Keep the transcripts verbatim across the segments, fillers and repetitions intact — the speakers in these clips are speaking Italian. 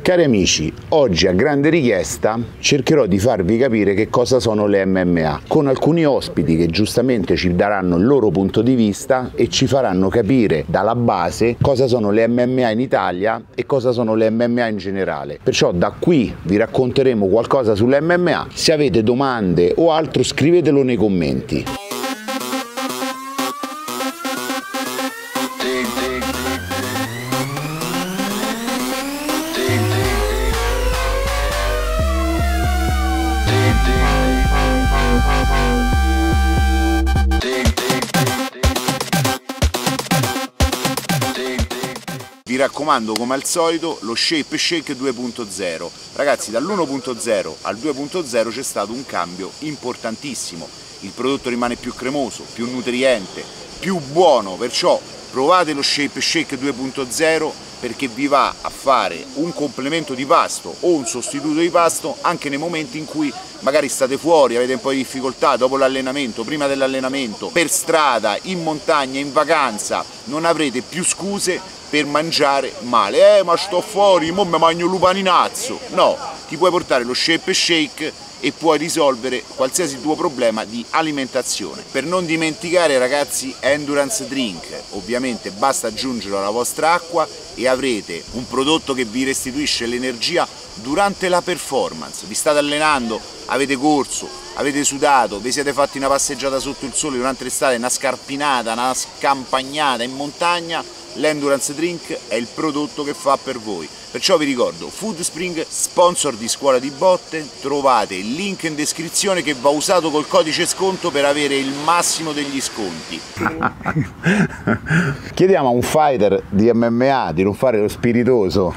Cari amici, oggi a grande richiesta cercherò di farvi capire che cosa sono le M M A, con alcuni ospiti che giustamente ci daranno il loro punto di vista e ci faranno capire dalla base cosa sono le M M A in Italia e cosa sono le M M A in generale. Perciò da qui vi racconteremo qualcosa sulle M M A. Se avete domande o altro scrivetelo nei commenti. Vi raccomando, come al solito, lo Shape Shake due punto zero. Ragazzi, dall'uno punto zero al due punto zero c'è stato un cambio importantissimo. Il prodotto rimane più cremoso, più nutriente, più buono, perciò provate lo Shape Shake due punto zero perché vi va a fare un complemento di pasto o un sostituto di pasto anche nei momenti in cui magari state fuori, avete un po' di difficoltà dopo l'allenamento, prima dell'allenamento, per strada, in montagna, in vacanza, non avrete più scuse per mangiare male. Eh, ma sto fuori, mo mi mangio lupaninazzo. No, ti puoi portare lo Shape Shake e puoi risolvere qualsiasi tuo problema di alimentazione. Per non dimenticare, ragazzi, Endurance Drink, ovviamente basta aggiungerlo alla vostra acqua e avrete un prodotto che vi restituisce l'energia durante la performance. Vi state allenando, avete corso, avete sudato, vi siete fatti una passeggiata sotto il sole durante l'estate, una scarpinata, una scampagnata in montagna, l'Endurance Drink è il prodotto che fa per voi. Perciò vi ricordo, Foodspring, sponsor di Scuola di Botte, trovate il link in descrizione che va usato col codice sconto per avere il massimo degli sconti. Chiediamo a un fighter di M M A di non fare lo spiritoso.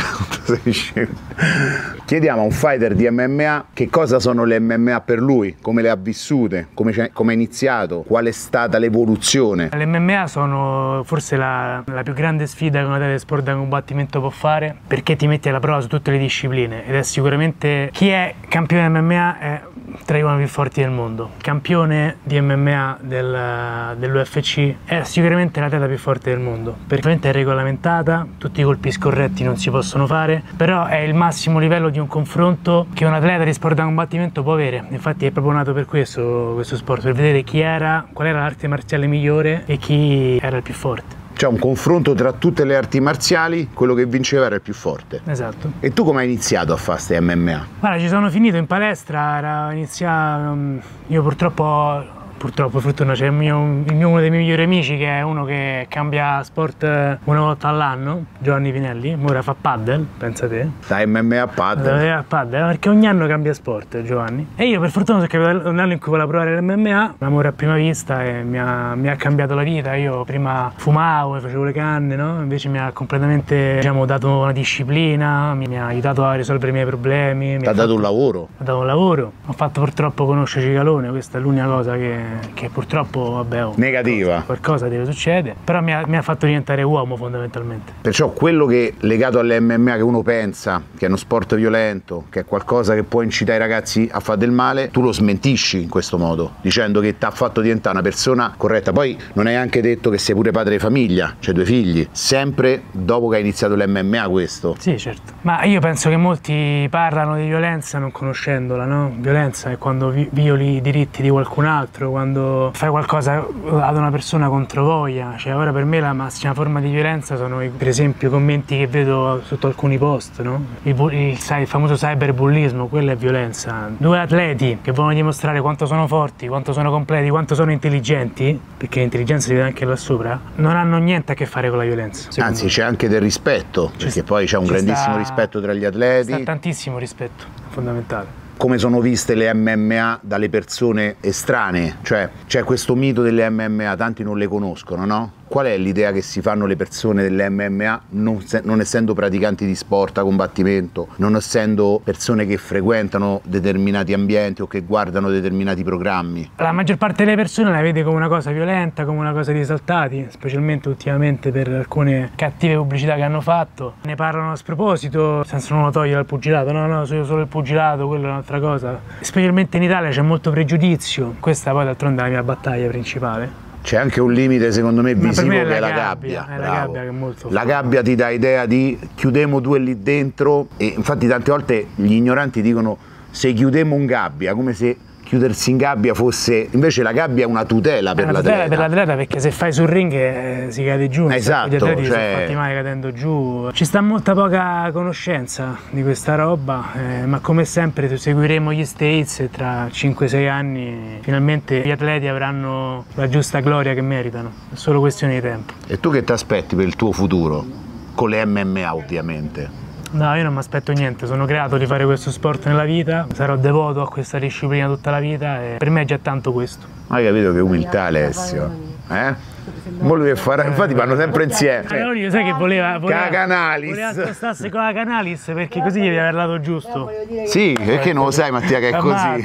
Chiediamo a un fighter di M M A che cosa sono le M M A per lui, come le ha vissute, come, come è iniziato, qual è stata l'evoluzione. Le M M A sono forse la, la più grande sfida che un atleta di sport da combattimento può fare, perché ti metti alla prova su tutte le discipline ed è sicuramente, chi è campione di M M A è tra i uomini più forti del mondo. Campione di M M A del, dell'U F C è sicuramente l'atleta più forte del mondo, perché è regolamentata, tutti i colpi scorretti non si possono fare, però è il massimo livello di un confronto che un atleta di sport da combattimento può avere. Infatti è proprio nato per questo, questo sport, per vedere chi era, qual era l'arte marziale migliore e chi era il più forte. C'è un confronto tra tutte le arti marziali, quello che vinceva era il più forte. Esatto. E tu come hai iniziato a fare queste M M A? Guarda, ci sono finito in palestra, era iniziato, io purtroppo, purtroppo fortuna, c'è il mio, il mio, uno dei miei migliori amici che è uno che cambia sport una volta all'anno, Giovanni Pinelli, ora fa paddle, pensa te. Da M M A a paddle? Da paddle, perché ogni anno cambia sport Giovanni. E io per fortuna sono capitato un anno in cui volevo provare l'M M A, un amore a prima vista e mi ha, mi ha cambiato la vita. Io prima fumavo e facevo le canne, no? Invece mi ha completamente, diciamo, dato una disciplina, mi, mi ha aiutato a risolvere i miei problemi. Ti ha dato un lavoro? Mi ha dato un lavoro. Ho fatto purtroppo conoscere Cicalone, questa è l'unica cosa che... che purtroppo, vabbè, oh, negativa, qualcosa deve succedere, però mi ha, mi ha fatto diventare uomo fondamentalmente. Perciò quello che legato alle M M A che uno pensa che è uno sport violento, che è qualcosa che può incitare i ragazzi a fare del male, tu lo smentisci in questo modo, dicendo che ti ha fatto diventare una persona corretta. Poi non hai anche detto che sei pure padre di famiglia, cioè due figli, sempre dopo che hai iniziato l'M M A questo? Sì, certo. Ma io penso che molti parlano di violenza non conoscendola, no? Violenza è quando vi violi i diritti di qualcun altro, quando fai qualcosa ad una persona contro voglia. Cioè, ora per me la massima forma di violenza sono, per esempio, i commenti che vedo sotto alcuni post, no? Il, il, il famoso cyberbullismo, quella è violenza. Due atleti che vogliono dimostrare quanto sono forti, quanto sono completi, quanto sono intelligenti, perché l'intelligenza si vede anche là sopra, non hanno niente a che fare con la violenza. Anzi, c'è anche del rispetto, perché poi c'è un grandissimo sta, rispetto tra gli atleti. C'è tantissimo rispetto, fondamentale. Come sono viste le M M A dalle persone estranee? Cioè, c'è questo mito delle M M A, tanti non le conoscono, no? Qual è l'idea che si fanno le persone delle M M A, non, non essendo praticanti di sport a combattimento, non essendo persone che frequentano determinati ambienti o che guardano determinati programmi? La maggior parte delle persone la vede come una cosa violenta, come una cosa di esaltati, specialmente ultimamente per alcune cattive pubblicità che hanno fatto. Ne parlano a sproposito, senza non lo togliere dal pugilato, no, no, solo il pugilato, quello è un'altra cosa. Specialmente in Italia c'è molto pregiudizio, questa poi d'altronde è la mia battaglia principale. C'è anche un limite secondo me visivo me è che è la la gabbia, gabbia, è la gabbia che è molto la gabbia ti dà idea di chiudemo due lì dentro, e infatti tante volte gli ignoranti dicono se chiudemo un gabbia, come se chiudersi in gabbia fosse, invece la gabbia è una tutela per l'atleta. Per l'atleta, perché se fai sul ring eh, si cade giù, esatto, gli atleti cioè... sono fatti male cadendo giù. Ci sta molta poca conoscenza di questa roba, eh, ma come sempre seguiremo gli States e tra cinque sei anni finalmente gli atleti avranno la giusta gloria che meritano, è solo questione di tempo. E tu che ti aspetti per il tuo futuro? Con le M M A ovviamente. No, io non mi aspetto niente, sono creato di fare questo sport nella vita, sarò devoto a questa disciplina tutta la vita e per me è già tanto questo. Hai capito che umiltà, Alessio? Eh? Mo lui farà, infatti vanno sempre insieme. Allora io sai che voleva, voleva, Canalis. voleva spostarsi con la Canalis perché così gli aveva parlato giusto. Sì, perché non lo sai Mattia che è così.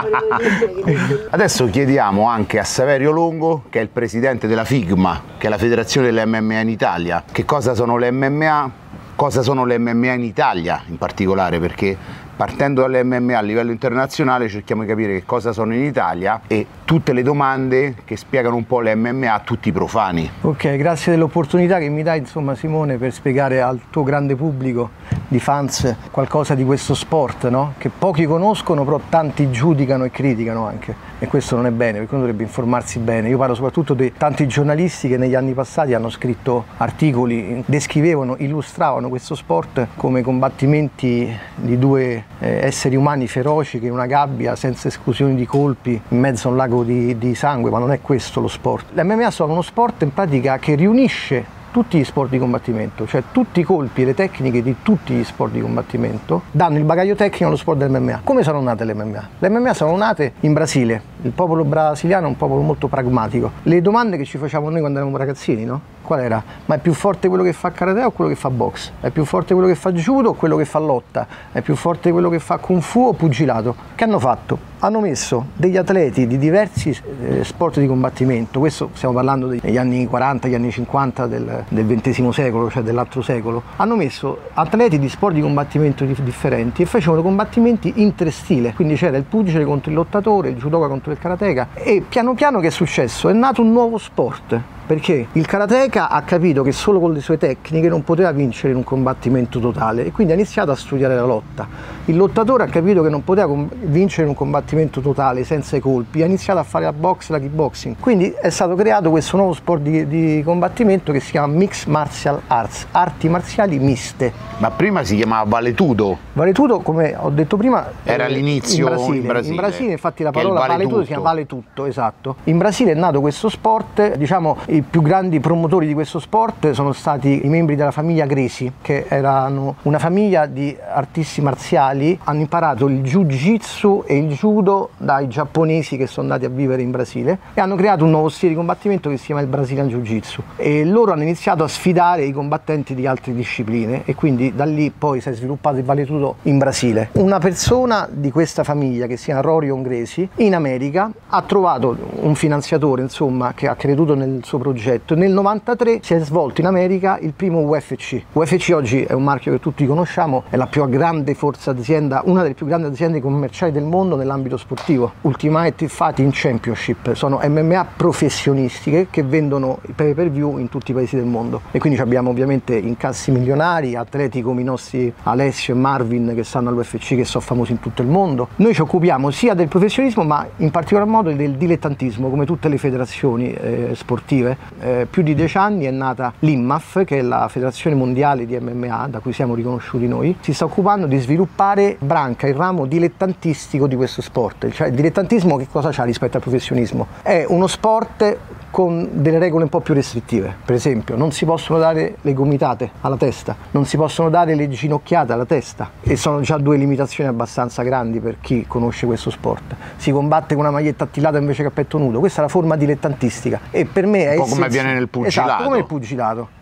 Adesso chiediamo anche a Saverio Longo, che è il presidente della FIGMA, che è la federazione delle M M A in Italia, che cosa sono le M M A, cosa sono le M M A in Italia in particolare, perché partendo dalle M M A a livello internazionale cerchiamo di capire che cosa sono in Italia e tutte le domande che spiegano un po' le M M A a tutti i profani. Ok, grazie dell'opportunità che mi dai, insomma, Simone, per spiegare al tuo grande pubblico di fans qualcosa di questo sport, no? Che pochi conoscono, però tanti giudicano e criticano anche. E questo non è bene, perché uno dovrebbe informarsi bene. Io parlo soprattutto di tanti giornalisti che negli anni passati hanno scritto articoli, descrivevano, illustravano questo sport come combattimenti di due eh, esseri umani feroci che in una gabbia, senza esclusioni di colpi, in mezzo a un lago di, di sangue, ma non è questo lo sport. Le M M A sono uno sport in pratica che riunisce tutti gli sport di combattimento, cioè tutti i colpi e le tecniche di tutti gli sport di combattimento danno il bagaglio tecnico allo sport dell'M M A. Come sono nate le M M A? Le M M A sono nate in Brasile, il popolo brasiliano è un popolo molto pragmatico. Le domande che ci facevamo noi quando eravamo ragazzini, no? Qual era? Ma è più forte quello che fa karate o quello che fa box? È più forte quello che fa judo o quello che fa lotta? È più forte quello che fa kung fu o pugilato? Che hanno fatto? Hanno messo degli atleti di diversi eh, sport di combattimento, questo stiamo parlando degli anni quaranta, gli anni cinquanta del, del ventesimo secolo, cioè dell'altro secolo, hanno messo atleti di sport di combattimento di, differenti e facevano combattimenti interstile, quindi c'era il pugile contro il lottatore, il judoka contro il karateka, e piano piano che è successo? È nato un nuovo sport. Perché il karateka ha capito che solo con le sue tecniche non poteva vincere in un combattimento totale e quindi ha iniziato a studiare la lotta. Il lottatore ha capito che non poteva vincere in un combattimento totale senza i colpi, ha iniziato a fare la box e la kickboxing. Quindi è stato creato questo nuovo sport di, di combattimento che si chiama Mixed Martial Arts, arti marziali miste. Ma prima si chiamava Valetudo. Valetudo, come ho detto prima, era all'inizio in Brasile. in Brasile. In Brasile infatti la parola vale Valetudo tutto. si chiama Vale Tutto, esatto. In Brasile è nato questo sport, diciamo i più grandi promotori di questo sport sono stati i membri della famiglia Gracie, che erano una famiglia di artisti marziali, hanno imparato il jiu-jitsu e il judo dai giapponesi che sono andati a vivere in Brasile e hanno creato un nuovo stile di combattimento che si chiama il Brazilian Jiu-Jitsu e loro hanno iniziato a sfidare i combattenti di altre discipline e quindi da lì poi si è sviluppato il Valetudo in Brasile. Una persona di questa famiglia che si chiama Rorion Gracie in America ha trovato un finanziatore, insomma, che ha creduto nel suo progetto. Nel novantatré si è svolto in America il primo U F C. U F C oggi è un marchio che tutti conosciamo, è la più grande forza d'azienda, una delle più grandi aziende commerciali del mondo nell'ambito sportivo. Ultimate Fighting Championship sono M M A professionistiche che vendono i pay per view in tutti i paesi del mondo e quindi abbiamo ovviamente incassi milionari, atleti come i nostri Alessio e Marvin che stanno all'U F C che sono famosi in tutto il mondo. Noi ci occupiamo sia del professionismo ma in particolar modo del dilettantismo, come tutte le federazioni eh, sportive. Eh, più di dieci anni è nata l'I M M A F, che è la federazione mondiale di M M A da cui siamo riconosciuti noi, si sta occupando di sviluppare branca, il ramo dilettantistico di questo sport. Cioè il dilettantismo che cosa c'ha rispetto al professionismo? È uno sport con delle regole un po' più restrittive, per esempio non si possono dare le gomitate alla testa, non si possono dare le ginocchiate alla testa e sono già due limitazioni abbastanza grandi per chi conosce questo sport. Si combatte con una maglietta attillata invece che a petto nudo, questa è la forma dilettantistica e per me è un po' come avviene nel pugilato. Esatto, come il pugilato, che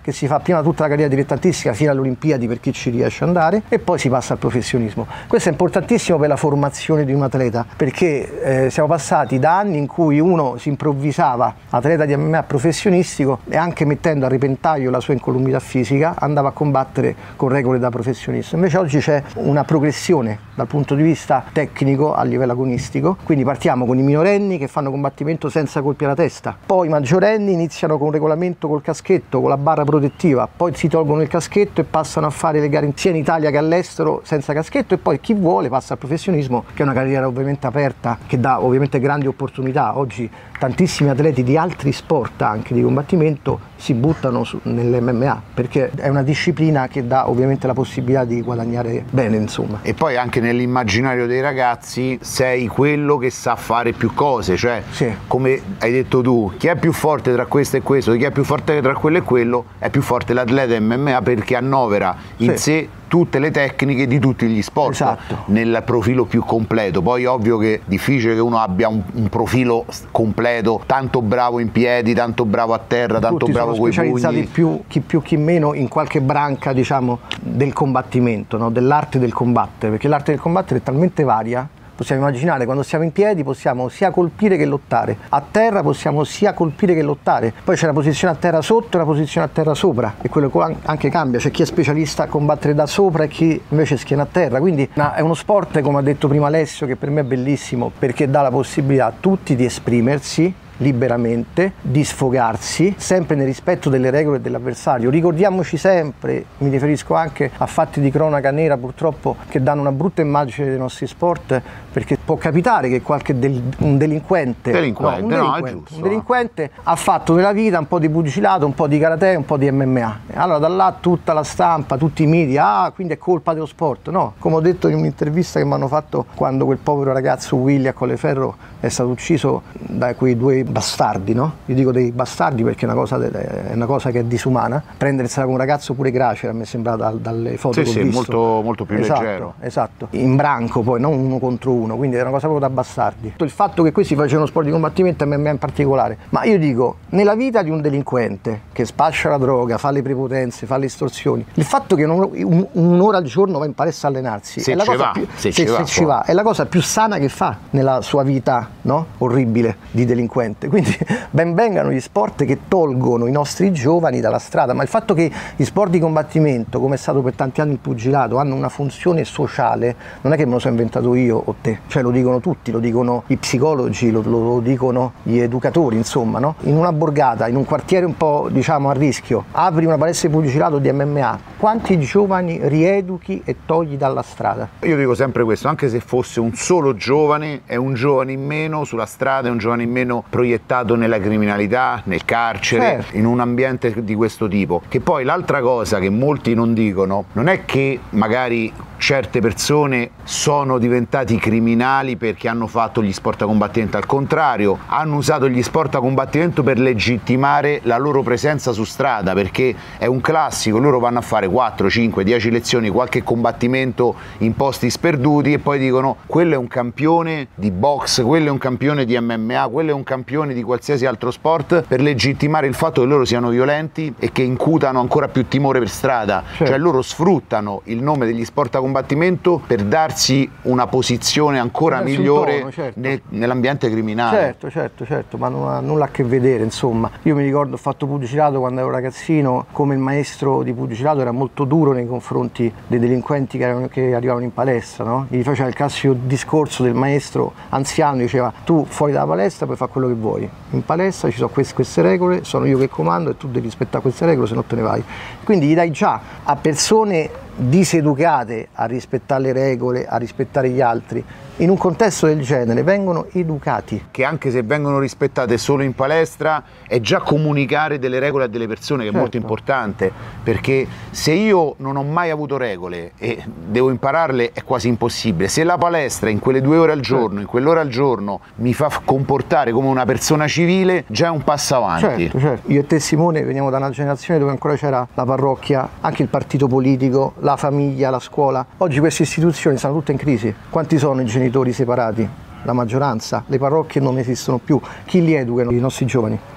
che si fa prima tutta la carriera dilettantistica fino alle Olimpiadi per chi ci riesce ad andare e poi si passa al professionismo. Questo è importantissimo per la formazione di un atleta, perché eh, siamo passati da anni in cui uno si improvvisava atleta di M M A professionistico e anche mettendo a repentaglio la sua incolumità fisica andava a combattere con regole da professionista. Invece oggi c'è una progressione dal punto di vista tecnico a livello agonistico, quindi partiamo con i minorenni che fanno combattimento senza colpi alla testa, poi i maggiorenni iniziano con un regolamento col caschetto, con la barra protettiva, poi si tolgono il caschetto e passano a fare le gare sia in Italia che all'estero senza caschetto, e poi chi vuole passa al professionismo, che è una carriera ovviamente aperta, che dà ovviamente grandi opportunità. Oggi tantissimi atleti di altri sport, anche di combattimento, si buttano nell'M M A perché è una disciplina che dà ovviamente la possibilità di guadagnare bene, insomma. E poi anche nell'immaginario dei ragazzi sei quello che sa fare più cose, cioè sì. Come hai detto tu, chi è più forte tra questo e questo, chi è più forte tra quello e quello, è più forte l'atleta M M A perché annovera in sì. sé tutte le tecniche di tutti gli sport, esatto. nel profilo più completo. Poi ovvio che è difficile che uno abbia un, un profilo completo, tanto bravo in piedi, tanto bravo a terra, tanto tutti bravo coi pugni. Specializzati più, chi più chi meno in qualche branca, diciamo, del combattimento, no? Dell'arte del combattere, perché l'arte del combattere è talmente varia. Possiamo immaginare, quando siamo in piedi possiamo sia colpire che lottare, a terra possiamo sia colpire che lottare, poi c'è una posizione a terra sotto e una posizione a terra sopra, e quello anche cambia, c'è chi è specialista a combattere da sopra e chi invece schiena a terra, quindi no, è uno sport, come ha detto prima Alessio, che per me è bellissimo perché dà la possibilità a tutti di esprimersi liberamente, di sfogarsi, sempre nel rispetto delle regole dell'avversario. Ricordiamoci sempre, mi riferisco anche a fatti di cronaca nera purtroppo che danno una brutta immagine dei nostri sport, perché può capitare che qualche del, un delinquente, delinquente, no, un, no, delinquente, giusto, un delinquente ha fatto nella vita un po' di pugilato, un po' di karate, un po' di M M A. Allora da là tutta la stampa, tutti i media, ah, quindi è colpa dello sport. No, come ho detto in un'intervista che mi hanno fatto quando quel povero ragazzo Willy a Colleferro è stato ucciso da quei due bastardi, no? Io dico dei bastardi perché è una cosa, è una cosa che è disumana. Prendersela con un ragazzo pure gracile, a me sembra da, dalle foto sì, che ho sì, visto. molto, molto più esatto, leggero. Esatto, in branco poi, non uno contro uno, quindi è una cosa proprio da bastardi. Il fatto che questi facevano sport di combattimento, a me in particolare, ma io dico, nella vita di un delinquente che spaccia la droga, fa le prepotenze, fa le estorsioni, il fatto che un, un'ora al giorno va in palestra a allenarsi, se è la ci cosa va, più, se se, ci va, se ci va, è la cosa più sana che fa nella sua vita, no? Orribile di delinquente. Quindi ben vengano gli sport che tolgono i nostri giovani dalla strada, ma il fatto che gli sport di combattimento, come è stato per tanti anni il pugilato, hanno una funzione sociale, non è che me lo sono inventato io o te, cioè lo dicono tutti, lo dicono i psicologi, lo, lo dicono gli educatori, insomma, no? In una borgata, in un quartiere un po', diciamo, a rischio, apri una palestra di pugilato di M M A, quanti giovani rieduchi e togli dalla strada? Io dico sempre questo, anche se fosse un solo giovane, è un giovane in meno sulla strada, è un giovane in meno proiettato nella criminalità, nel carcere, certo. In un ambiente di questo tipo. Che poi l'altra cosa che molti non dicono, non è che magari certe persone sono diventati criminali perché hanno fatto gli sport a combattimento, al contrario, hanno usato gli sport a combattimento per legittimare la loro presenza su strada, perché è un classico, loro vanno a fare quattro, cinque, dieci lezioni, qualche combattimento in posti sperduti e poi dicono quello è un campione di box, quello è un campione di M M A, quello è un campione di qualsiasi altro sport, per legittimare il fatto che loro siano violenti e che incutano ancora più timore per strada. Certo. Cioè loro sfruttano il nome degli sport a combattimento per darsi una posizione ancora migliore tono, certo. ne, nell'ambiente criminale. Certo, certo, certo, ma non ha nulla a che vedere, insomma. Io mi ricordo, ho fatto pugilato quando ero ragazzino, come il maestro di pugilato era molto duro nei confronti dei delinquenti che, erano, che arrivavano in palestra, no? Gli faceva il classico discorso del maestro anziano, diceva tu fuori dalla palestra puoi fare quello che vuoi, in palestra ci sono queste, queste regole, sono io che comando e tu devi rispettare queste regole, se no te ne vai. Quindi gli dai già a persone diseducate a rispettare le regole, a rispettare gli altri, in un contesto del genere vengono educati. Che anche se vengono rispettate solo in palestra è già comunicare delle regole a delle persone, che certo. è molto importante, perché se io non ho mai avuto regole e devo impararle è quasi impossibile. Se la palestra in quelle due ore al giorno, certo. in quell'ora al giorno mi fa comportare come una persona civile, già è un passo avanti. Certo, certo. Io e te Simone veniamo da una generazione dove ancora c'era la parrocchia, anche il partito politico, la famiglia, la scuola. Oggi queste istituzioni sono tutte in crisi. Quanti sono i genitori separati? La maggioranza. Le parrocchie non esistono più. Chi li educano i nostri giovani?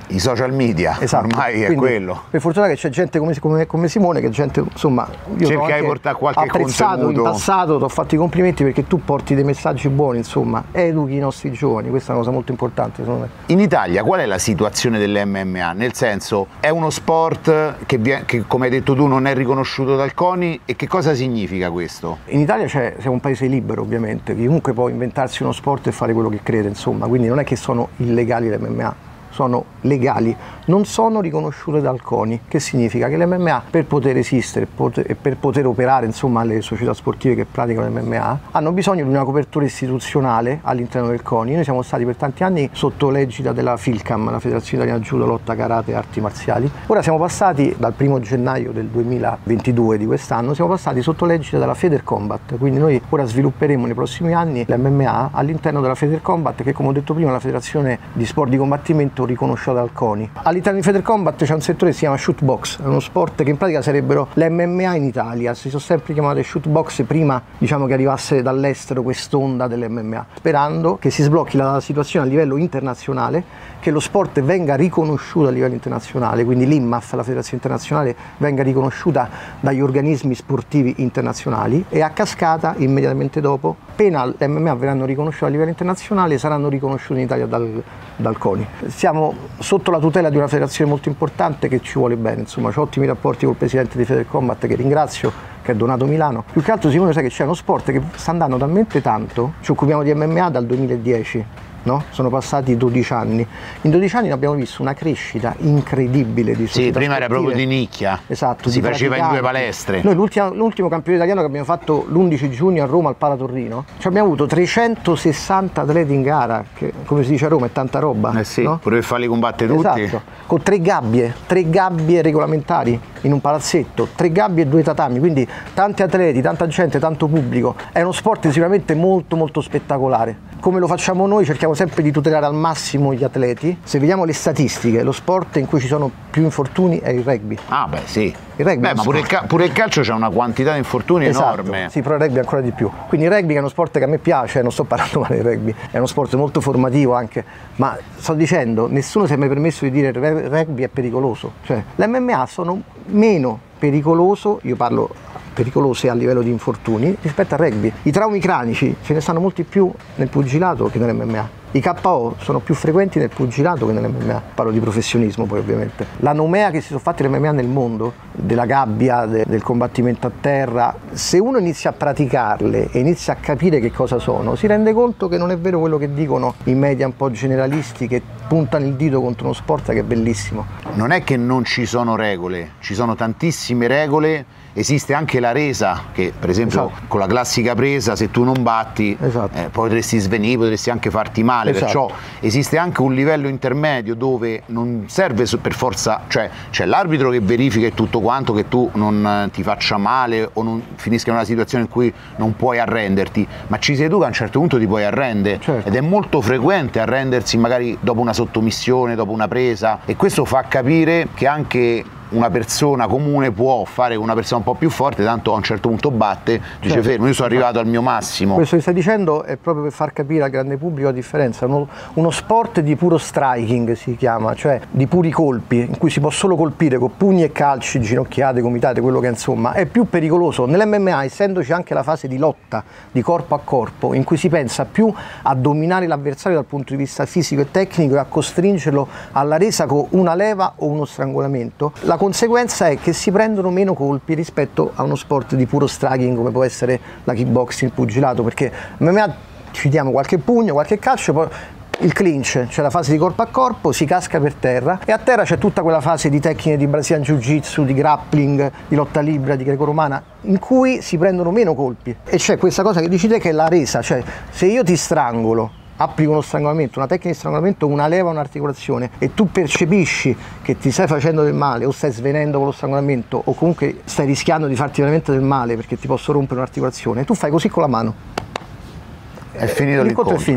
I social media, esatto. Ormai è Quindi, quello. Per fortuna che c'è gente come, come, come Simone, che gente, insomma, io cerca di portare qualche apprezzato contenuto. In passato, ti ho fatto i complimenti perché tu porti dei messaggi buoni, insomma, educhi i nostri giovani, questa è una cosa molto importante secondo me. In Italia qual è la situazione dell'M M A? Nel senso, è uno sport che, che come hai detto tu non è riconosciuto dal CONI, e che cosa significa questo? In Italia c'è, siamo un paese libero ovviamente, chiunque può inventarsi uno sport e fare quello che crede, insomma, quindi non è che sono illegali l'M M A. Sono legali, non sono riconosciute dal CONI, che significa che l'M M A, per poter esistere e per poter operare, insomma, le società sportive che praticano l'M M A, hanno bisogno di una copertura istituzionale all'interno del CONI. Noi siamo stati per tanti anni sotto l'egida della FILCAM, la Federazione Italiana Judo, Lotta, Karate e Arti Marziali. Ora siamo passati, dal primo gennaio del duemilaventidue di quest'anno, siamo passati sotto l'egida della Federcombat, quindi noi ora svilupperemo nei prossimi anni l'M M A all'interno della Federcombat, che come ho detto prima è la Federazione di Sport di Combattimento riconosciuta dal CONI. All'interno di Federcombat c'è un settore che si chiama shootbox, è uno sport che in pratica sarebbero l'M M A in Italia, si sono sempre chiamate shootbox prima, diciamo, che arrivasse dall'estero quest'onda dell'M M A, sperando che si sblocchi la situazione a livello internazionale, che lo sport venga riconosciuto a livello internazionale, quindi l'I M A F, la Federazione Internazionale, venga riconosciuta dagli organismi sportivi internazionali, e a cascata, immediatamente dopo, appena l'M M A verranno riconosciuti a livello internazionale, saranno riconosciuti in Italia dal, dal CONI. Siamo sotto la tutela di una federazione molto importante che ci vuole bene, insomma, ho ottimi rapporti col presidente di Federcombat, che ringrazio, che è Donato Milano. Più che altro, Simone, sai che c'è uno sport che sta andando talmente tanto, ci occupiamo di M M A dal duemiladieci, no? Sono passati dodici anni. In dodici anni abbiamo visto una crescita incredibile di società. Sì, prima sportive. Era proprio di nicchia. Esatto, si di faceva in due palestre. Noi l'ultimo, l'ultimo campionato italiano che abbiamo fatto l'undici giugno a Roma al Pala Torrino, cioè abbiamo avuto trecentosessanta atleti in gara, che come si dice a Roma è tanta roba. Eh sì, no? pure per farli combattere tutti. Esatto, con tre gabbie, tre gabbie regolamentari in un palazzetto, tre gabbie e due tatami, quindi tanti atleti, tanta gente, tanto pubblico. È uno sport sicuramente molto molto spettacolare. Come lo facciamo noi, cerchiamo sempre di tutelare al massimo gli atleti. Se vediamo le statistiche, lo sport in cui ci sono più infortuni è il rugby. Ah beh sì, il rugby beh, ma pure il, pure il calcio c'è una quantità di infortuni esatto, enorme. Sì, però il rugby ancora di più. Quindi il rugby, che è uno sport che a me piace, non sto parlando male del rugby, è uno sport molto formativo anche, ma sto dicendo, nessuno si è mai permesso di dire che il rugby è pericoloso. Cioè, l'M M A sono meno pericoloso, io parlo pericolose a livello di infortuni, rispetto al rugby. I traumi cranici ce ne stanno molti più nel pugilato che nell'M M A. I K O sono più frequenti nel pugilato che nell'M M A, parlo di professionismo poi ovviamente. La nomea che si sono fatti l'M M A nel mondo, della gabbia, de, del combattimento a terra, se uno inizia a praticarle e inizia a capire che cosa sono, si rende conto che non è vero quello che dicono i media un po' generalisti, che puntano il dito contro uno sport che è bellissimo. Non è che non ci sono regole, ci sono tantissime regole. Esiste anche la resa, che per esempio esatto. con la classica presa, se tu non batti esatto. eh, potresti svenire, potresti anche farti male, esatto. perciò esiste anche un livello intermedio dove non serve per forza, cioè c'è l'arbitro che verifica e tutto quanto, che tu non ti faccia male o non finisca in una situazione in cui non puoi arrenderti, ma ci sei tu che a un certo punto ti puoi arrendere, certo. ed è molto frequente arrendersi magari dopo una sottomissione, dopo una presa, e questo fa capire che anche una persona comune può fare una persona un po' più forte, tanto a un certo punto batte, dice certo. fermo, io sono arrivato al mio massimo. Questo che stai dicendo è proprio per far capire al grande pubblico la differenza. Uno, uno sport di puro striking si chiama, cioè di puri colpi, in cui si può solo colpire con pugni e calci, ginocchiate, gomitate, quello che è, insomma, è più pericoloso. Nell'M M A, essendoci anche la fase di lotta, di corpo a corpo, in cui si pensa più a dominare l'avversario dal punto di vista fisico e tecnico e a costringerlo alla resa con una leva o uno strangolamento, la conseguenza è che si prendono meno colpi rispetto a uno sport di puro striking come può essere la kickboxing, il pugilato, perché M M A ci diamo qualche pugno, qualche calcio, poi il clinch, c'è la fase di corpo a corpo, si casca per terra, e a terra c'è tutta quella fase di tecniche di Brazilian Jiu-Jitsu, di grappling, di lotta libera, di greco-romana, in cui si prendono meno colpi. E c'è questa cosa che dici te, che è la resa, cioè se io ti strangolo, applico uno strangolamento, una tecnica di strangolamento, una leva, un'articolazione, e tu percepisci che ti stai facendo del male o stai svenendo con lo strangolamento o comunque stai rischiando di farti veramente del male perché ti posso rompere un'articolazione, tu fai così con la mano, è finito l'incontro. l'incontro È finito.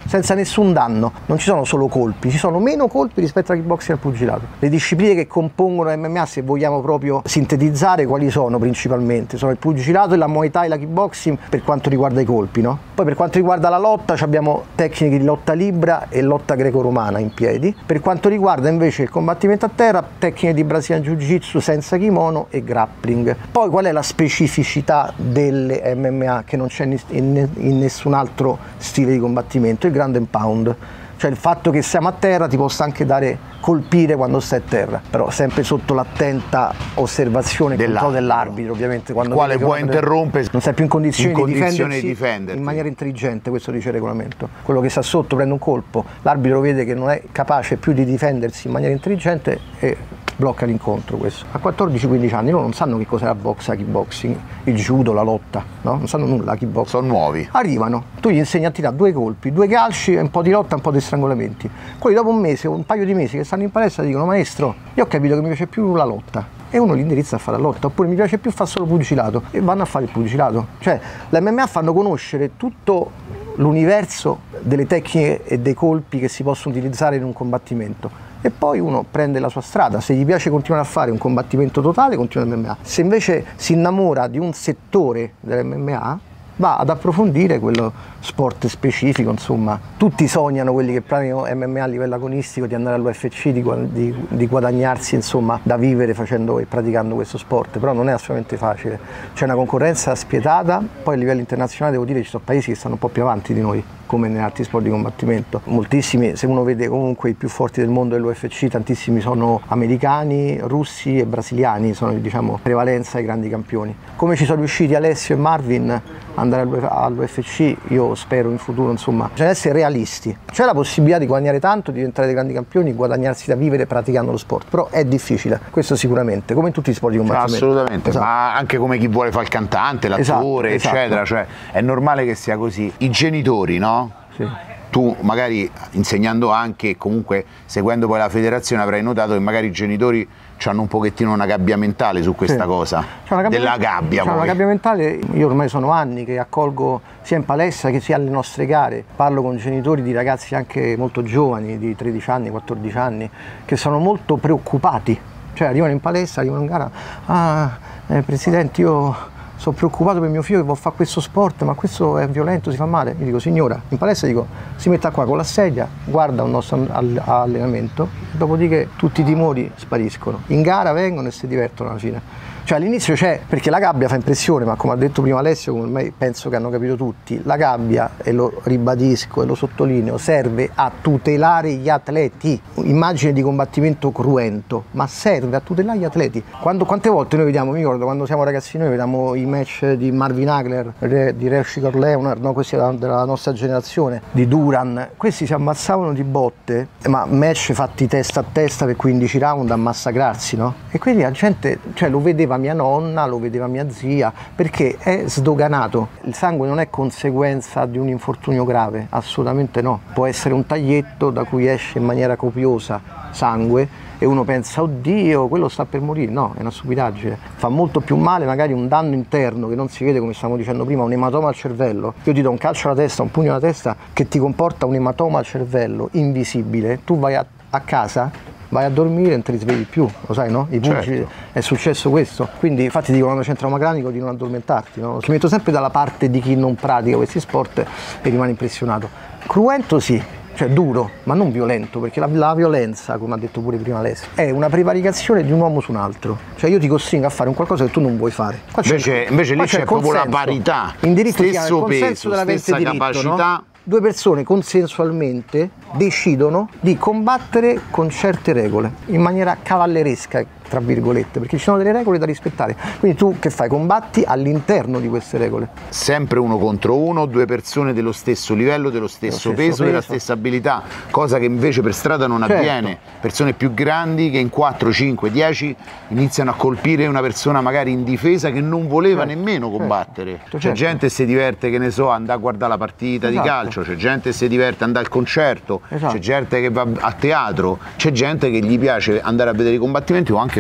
senza nessun danno. Non ci sono solo colpi, ci sono meno colpi rispetto al kickboxing e al pugilato. Le discipline che compongono l'M M A, se vogliamo proprio sintetizzare, quali sono principalmente? Sono il pugilato e la Muay Thai e la kickboxing per quanto riguarda i colpi, no? Poi per quanto riguarda la lotta abbiamo tecniche di lotta libera e lotta greco-romana in piedi. Per quanto riguarda invece il combattimento a terra, tecniche di Brazilian Jiu-Jitsu senza kimono e grappling. Poi qual è la specificità delle M M A che non c'è in, in nessun altro stile di combattimento? Il ground and pound, cioè il fatto che siamo a terra ti possa anche dare colpire quando stai a terra, però sempre sotto l'attenta osservazione e controllo dell'arbitro, ovviamente, quando il quale può interrompere, non sei più in condizioni, in condizione di, di difenderti in maniera intelligente. Questo dice il regolamento. Quello che sta sotto prende un colpo, l'arbitro vede che non è capace più di difendersi in maniera intelligente e blocca l'incontro. Questo a quattordici quindici anni loro non sanno che cos'è la box, la kickboxing, il judo, la lotta, no? Non sanno nulla, la kickboxing. Sono nuovi. Arrivano, tu gli insegni a tirare due colpi, due calci, un po' di lotta, un po' di strangolamenti. Quelli dopo un mese o un paio di mesi che stanno in palestra dicono: maestro, io ho capito che mi piace più la lotta, e uno li indirizza a fare la lotta, oppure mi piace più fare solo pugilato e vanno a fare il pugilato. Cioè l'M M A fanno conoscere tutto l'universo delle tecniche e dei colpi che si possono utilizzare in un combattimento, e poi uno prende la sua strada. Se gli piace continuare a fare un combattimento totale, continua l'M M A. Se invece si innamora di un settore dell'M M A, va ad approfondire quello sport specifico. Insomma, tutti sognano, quelli che praticano M M A a livello agonistico, di andare all'U F C, di, di, di guadagnarsi, insomma, da vivere facendo e praticando questo sport, però non è assolutamente facile. C'è una concorrenza spietata. Poi a livello internazionale devo dire ci sono paesi che stanno un po' più avanti di noi, come negli altri sport di combattimento. Moltissimi, se uno vede comunque i più forti del mondo dell'U F C, tantissimi sono americani, russi e brasiliani, sono, diciamo, prevalenza ai grandi campioni. Come ci sono riusciti Alessio e Marvin andare all'U F C, io spero in futuro, insomma, bisogna essere realisti. C'è la possibilità di guadagnare tanto, di diventare dei grandi campioni, guadagnarsi da vivere praticando lo sport, però è difficile, questo sicuramente, come in tutti gli sport di combattimento. Assolutamente, esatto. Ma anche come chi vuole fare il cantante, l'attore, esatto, eccetera, esatto. Cioè è normale che sia così. I genitori, no? Sì. Tu magari insegnando anche, comunque seguendo poi la federazione, avrai notato che magari i genitori hanno un pochettino una gabbia mentale su questa sì. cosa, una gabbia, della gabbia. C'è una gabbia mentale. Io ormai sono anni che accolgo sia in palestra che sia alle nostre gare, parlo con genitori di ragazzi anche molto giovani, di tredici anni, quattordici anni, che sono molto preoccupati, cioè arrivano in palestra, arrivano in gara, ah eh, presidente, io sono preoccupato per mio figlio che vuole fare questo sport, ma questo è violento, si fa male. Io dico: signora, in palestra dico, si metta qua con la sedia, guarda un nostro allenamento, dopodiché tutti i timori spariscono. In gara vengono e si divertono alla fine. Cioè all'inizio c'è, perché la gabbia fa impressione, ma come ha detto prima Alessio, come ormai penso che hanno capito tutti, la gabbia, e lo ribadisco e lo sottolineo, serve a tutelare gli atleti. Immagine di combattimento cruento, ma serve a tutelare gli atleti. Quando, quante volte noi vediamo, mi ricordo quando siamo ragazzini, noi vediamo i match di Marvin Hagler, di Reshikar Leonard, no? Questi della nostra generazione, di Duran, questi si ammazzavano di botte, ma match fatti testa a testa per quindici round a massacrarsi, no? E quindi la gente, cioè, lo vedeva mia nonna, lo vedeva mia zia, perché è sdoganato. Il sangue non è conseguenza di un infortunio grave, assolutamente no. Può essere un taglietto da cui esce in maniera copiosa sangue e uno pensa: oddio, quello sta per morire. No, è una stupidaggine. Fa molto più male magari un danno interno che non si vede, come stavamo dicendo prima, un ematoma al cervello. Io ti do un calcio alla testa, un pugno alla testa che ti comporta un ematoma al cervello invisibile, tu vai a, a casa, vai a dormire e non te li svegli più, lo sai, no? I pugili, certo. È successo questo. Quindi infatti dico, quando c'è un trauma cranico, di non addormentarti, no? Mi metto sempre dalla parte di chi non pratica questi sport e rimane impressionato. Cruento sì, cioè duro, ma non violento, perché la, la violenza, come ha detto pure prima Alessio, è una prevaricazione di un uomo su un altro. Cioè io ti costringo a fare un qualcosa che tu non vuoi fare. Invece, invece lì c'è proprio la parità, in diritto stesso peso, stessa diritto, capacità. No? Due persone consensualmente decidono di combattere con certe regole, in maniera cavalleresca, tra virgolette, perché ci sono delle regole da rispettare. Quindi tu che fai? Combatti all'interno di queste regole. Sempre uno contro uno, due persone dello stesso livello, dello stesso, dello stesso peso, peso, della stessa abilità, cosa che invece per strada non certo. avviene. Persone più grandi che in quattro, cinque, dieci iniziano a colpire una persona magari in difesa che non voleva certo. nemmeno combattere. Certo. C'è certo. gente che si diverte, che ne so, andare a guardare la partita esatto. di calcio, c'è gente che si diverte andare al concerto, esatto. c'è gente che va a teatro, c'è gente che gli piace andare a vedere i combattimenti o anche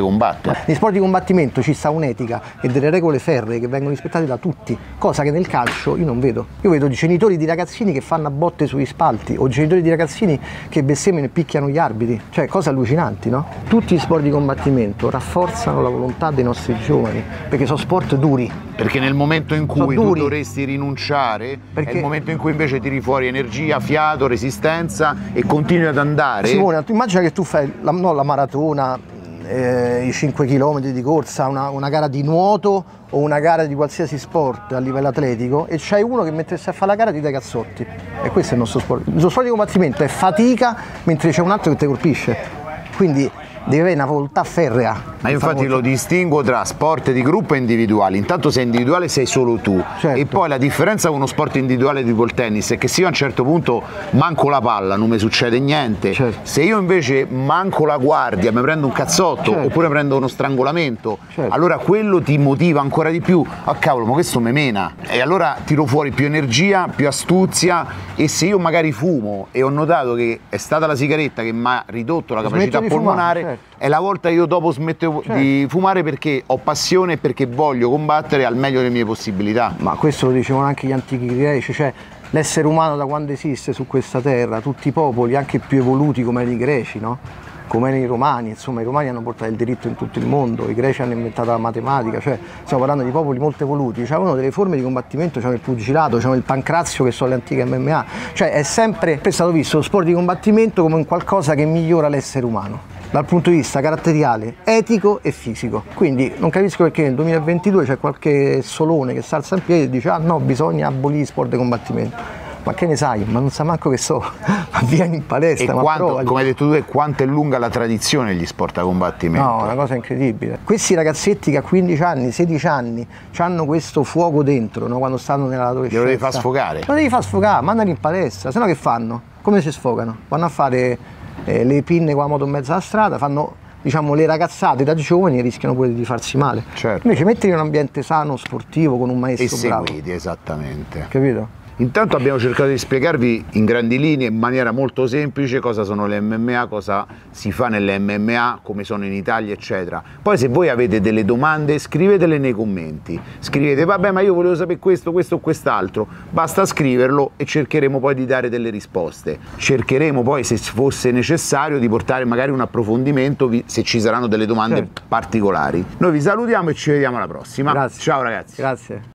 combatte. Nei sport di combattimento ci sta un'etica e delle regole ferree che vengono rispettate da tutti, cosa che nel calcio io non vedo. Io vedo genitori di ragazzini che fanno a botte sugli spalti o genitori di ragazzini che bestemmiano e picchiano gli arbitri, cioè cose allucinanti, no? Tutti gli sport di combattimento rafforzano la volontà dei nostri giovani, perché sono sport duri. Perché nel momento in cui tu dovresti rinunciare, perché è il momento in cui invece tiri fuori energia, fiato, resistenza e continui ad andare. Simone, tu immagina che tu fai la, no, la maratona, eh, i cinque chilometri di corsa, una, una gara di nuoto o una gara di qualsiasi sport a livello atletico e c'hai uno che mentre stai a fare la gara ti dai cazzotti. E questo è il nostro sport. Il nostro sport di combattimento è fatica mentre c'è un altro che ti colpisce. Quindi devi avere una volontà ferrea. Ma io infatti lo distingo tra sport di gruppo e individuali. Intanto sei individuale sei solo tu, certo. E poi la differenza con uno sport individuale tipo il tennis è che se io a un certo punto manco la palla non mi succede niente, certo. Se io invece manco la guardia, mi prendo un cazzotto, certo. Oppure prendo uno strangolamento, certo. Allora quello ti motiva ancora di più. Ah cavolo, ma questo me mena, e allora tiro fuori più energia, più astuzia. E se io magari fumo e ho notato che è stata la sigaretta che mi ha ridotto la capacità polmonare, fumare, certo. È la volta che io dopo smetto certo. di fumare perché ho passione e perché voglio combattere al meglio delle mie possibilità. Ma questo lo dicevano anche gli antichi greci, cioè l'essere umano da quando esiste su questa terra, tutti i popoli, anche più evoluti come i greci, no? Come i romani, insomma i romani hanno portato il diritto in tutto il mondo, i greci hanno inventato la matematica, cioè stiamo parlando di popoli molto evoluti, c'erano delle forme di combattimento, c'erano il pugilato, c'erano il pancrazio che sono le antiche M M A, cioè è sempre è stato visto lo sport di combattimento come un qualcosa che migliora l'essere umano dal punto di vista caratteriale, etico e fisico. Quindi non capisco perché nel duemilaventidue c'è qualche solone che si alza in piedi e dice ah no, bisogna abolire sport di combattimento. Ma che ne sai? Ma non sa manco che so, ma vieni in palestra. E ma quanto, provali. Come hai detto tu, quanto è lunga la tradizione degli sport a combattimento? No, una cosa incredibile. Questi ragazzetti che a quindici anni, sedici anni hanno questo fuoco dentro, no? Quando stanno nell'adolescenza. Lo devi far sfogare. Lo devi far sfogare, mandali in palestra, se no che fanno? Come si sfogano? Vanno a fare eh, le pinne con la moto in mezzo alla strada, fanno diciamo le ragazzate da giovani e rischiano pure di farsi male. Certo. Invece mettili in un ambiente sano, sportivo, con un maestro e bravo. seguiti, esattamente. Capito? Intanto abbiamo cercato di spiegarvi in grandi linee, in maniera molto semplice, cosa sono le M M A, cosa si fa nelle M M A, come sono in Italia, eccetera. Poi se voi avete delle domande scrivetele nei commenti, scrivete vabbè ma io volevo sapere questo, questo o quest'altro, basta scriverlo e cercheremo poi di dare delle risposte. Cercheremo poi, se fosse necessario, di portare magari un approfondimento se ci saranno delle domande certo. particolari. Noi vi salutiamo e ci vediamo alla prossima. Grazie. Ciao ragazzi. Grazie.